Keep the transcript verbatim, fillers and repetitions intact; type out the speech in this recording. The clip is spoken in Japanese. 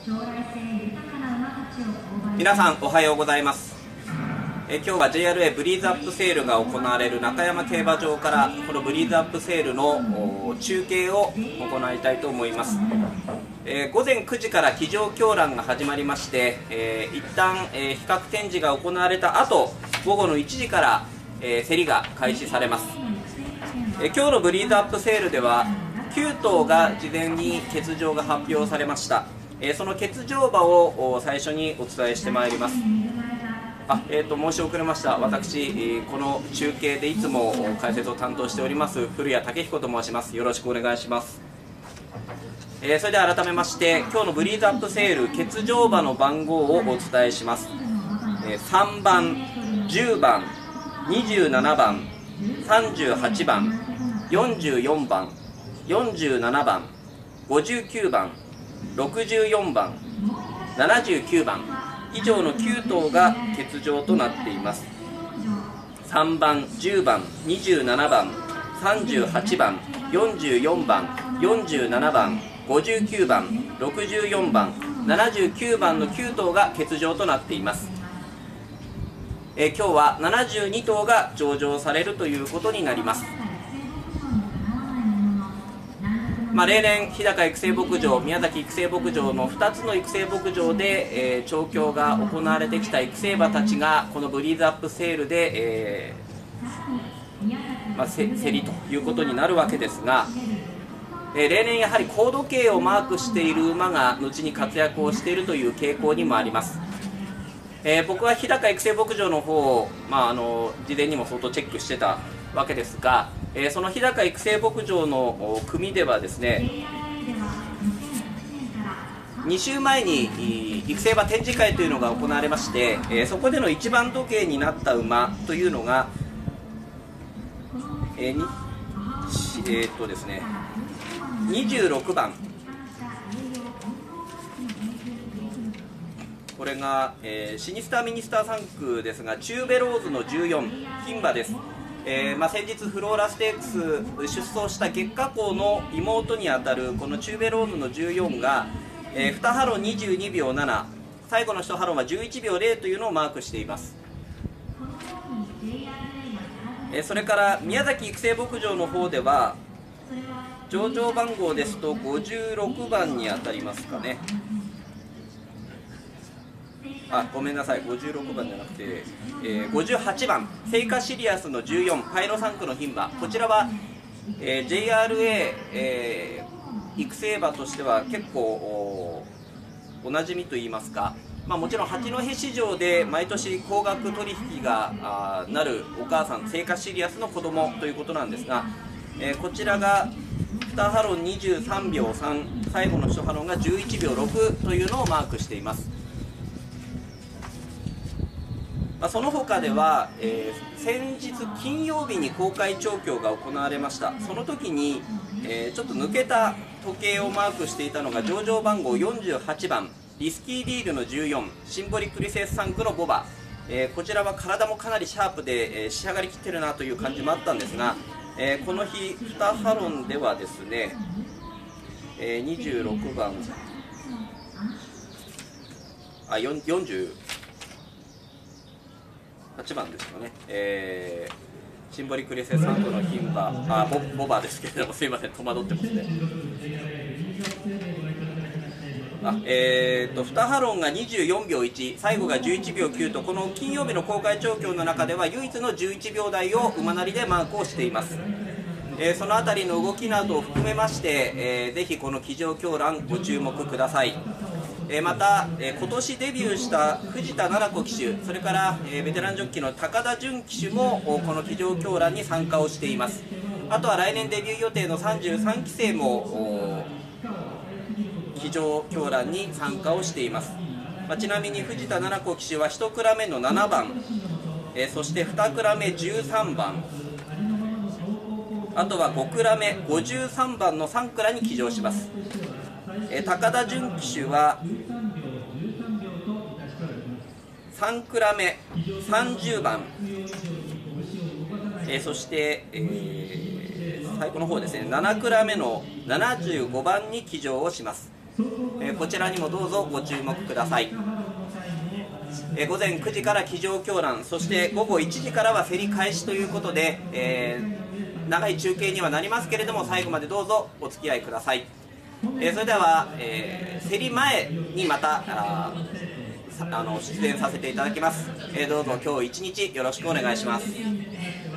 皆さんおはようございます。え今日は ジェイアールエー ブリーズアップセールが行われる中山競馬場からこのブリーズアップセールの中継を行いたいと思います。えー、午前くじから騎乗狂乱が始まりまして、えー、一旦、えー、比較展示が行われた後、午後のいちじから、えー、競りが開始されます。えー、今日のブリーズアップセールではきゅう頭が事前に欠場が発表されました。えー、その欠場馬を最初にお伝えしてまいります。あ、えー、と申し遅れました。私、えー、この中継でいつも解説を担当しております古谷武彦と申します。よろしくお願いします。えー、それでは改めまして今日のブリーズアップセール欠場馬の番号をお伝えします。えー、さんばん、じゅうばん、にじゅうななばん、さんじゅうはちばん、よんじゅうよんばん、よんじゅうななばん、ごじゅうきゅうばん、ろくじゅうよんばん、ななじゅうきゅうばん以上のきゅう頭が欠場となっています。さんばん、じゅうばん、にじゅうななばん、さんじゅうはちばん、よんじゅうよんばん、よんじゅうななばん、ごじゅうきゅうばん、ろくじゅうよんばん、ななじゅうきゅうばんのきゅう頭が欠場となっています。えー、今日はななじゅうに頭が上場されるということになります。まあ、例年、日高育成牧場、宮崎育成牧場のふたつの育成牧場で、えー、調教が行われてきた育成馬たちがこのブリーズアップセールで、えーまあ、せ競りということになるわけですが、えー、例年やはり高度計をマークしている馬が後に活躍をしているという傾向にもあります。えー、僕は日高育成牧場の方を、まあ、あの事前にも相当チェックしてたわけですが、えー、その日高育成牧場の組ではですね、に週前に育成馬展示会というのが行われまして、えー、そこでの一番時計になった馬というのが、えーにえーっとですね、にじゅうろくばん、これが、えー、シニスターミニスターさん区ですが、チューベローズのじゅうよん、牝馬です。えーまあ、先日フローラステークス出走した月下校の妹にあたるこのチューベローズのじゅうよんが、えー、にハロンにじゅうにびょうなな、最後のいちハロンはじゅういちびょうゼロというのをマークしています。えー、それから宮崎育成牧場の方では上場番号ですとごじゅうろくばんにあたりますかね。あ、ごめんなさい、ごじゅうろくばんじゃなくて、えー、ごじゅうはちばん、セイカシリアスのじゅうよん、パイロさん区の牝馬、こちらは、えー、ジェイアールエー、えー、育成馬としては結構 お, おなじみといいますか、まあ、もちろん八戸市場で毎年高額取引があなるお母さん、セイカシリアスの子供ということなんですが、えー、こちらがにハロンにじゅうさんびょうさん、最後のいちハロンがじゅういちびょうろくというのをマークしています。まあ、その他では、えー、先日金曜日に公開調教が行われました。その時に、えー、ちょっと抜けた時計をマークしていたのが上場番号よんじゅうはちばん、リスキーディールのじゅうよん、シンボリクリセスさん区のご馬、えー、こちらは体もかなりシャープで、えー、仕上がりきってるなという感じもあったんですが、えー、この日にハロンではですね、えー、にじゅうろくばん、あ、よんじゅうはちばんですかね、えー、シンボリクリセスさん区の牝馬、あ ボ, ボバですけれども、すいません、戸惑ってますね。あえー、とにハロンがにじゅうよんびょういち、最後がじゅういちびょうきゅうと、この金曜日の公開調教の中では唯一のじゅういちびょう台を馬なりでマークをしています。えー、そのあたりの動きなどを含めまして、えー、ぜひこの騎乗狂乱ご注目ください。えー、また、えー、今年デビューした藤田七子騎手、それから、えー、ベテランジョッキーの高田純騎手もこの騎乗狂乱に参加をしています。あとは来年デビュー予定のさんじゅうさんきせいも騎乗狂乱に参加をしています。まあ、ちなみに藤田七子騎手はいちクラ目のななばん、えー、そしてにクラ目じゅうさんばん、あとはごクラ目ごじゅうさんばんのさんクラに騎乗します。えー、高田純騎手はさんクラ目さんじゅうばん、えー、そして、えー、最後の方ですね、ななクラ目のななじゅうごばんに騎乗をします。 えー、こちらにもどうぞご注目ください。えー、午前くじから騎乗狂乱、そして午後いちじからは競り開始ということで、えー、長い中継にはなりますけれども、最後までどうぞお付き合いください。えー、それでは、えー、競り前にまたああの出演させていただきます。えー、どうぞ今日一日よろしくお願いします。